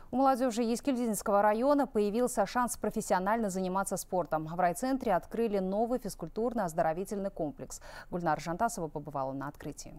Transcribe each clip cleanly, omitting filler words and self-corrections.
У молодежи Ескельдинского района появился шанс профессионально заниматься спортом. В райцентре открыли новый физкультурно-оздоровительный комплекс. Гульнара Жантасова побывала на открытии.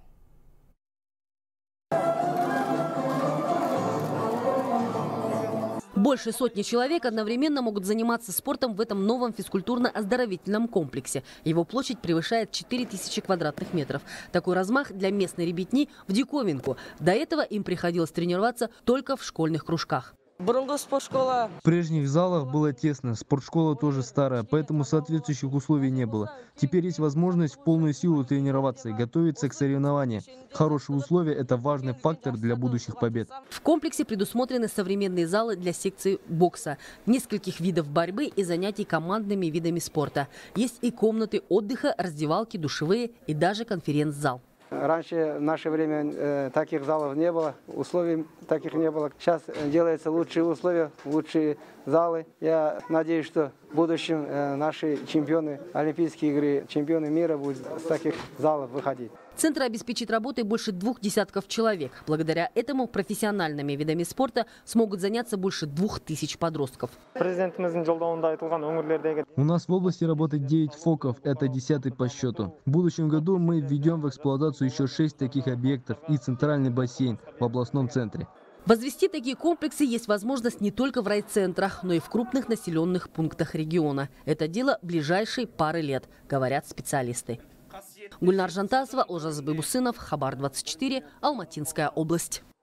Больше сотни человек одновременно могут заниматься спортом в этом новом физкультурно-оздоровительном комплексе. Его площадь превышает 4000 квадратных метров. Такой размах для местной ребятни в диковинку. До этого им приходилось тренироваться только в школьных кружках. В прежних залах было тесно, спортшкола тоже старая, поэтому соответствующих условий не было. Теперь есть возможность в полную силу тренироваться и готовиться к соревнованиям. Хорошие условия – это важный фактор для будущих побед. В комплексе предусмотрены современные залы для секции бокса, нескольких видов борьбы и занятий командными видами спорта. Есть и комнаты отдыха, раздевалки, душевые и даже конференц-зал. Раньше в наше время таких залов не было, условий таких не было. Сейчас делаются лучшие условия, лучшие залы. Я надеюсь, что в будущем наши чемпионы Олимпийские игры, чемпионы мира будут с таких залов выходить. Центр обеспечит работой больше 2 десятков человек. Благодаря этому профессиональными видами спорта смогут заняться больше 2000 подростков. У нас в области работает 9 ФОКов, это 10-й по счету. В будущем году мы введем в эксплуатацию еще 6 таких объектов и центральный бассейн в областном центре. Возвести такие комплексы есть возможность не только в райцентрах, но и в крупных населенных пунктах региона. Это дело ближайшей пары лет, говорят специалисты. Гульнара Жантасова, Олжас Байбусынов, Хабар 24, Алматинская область.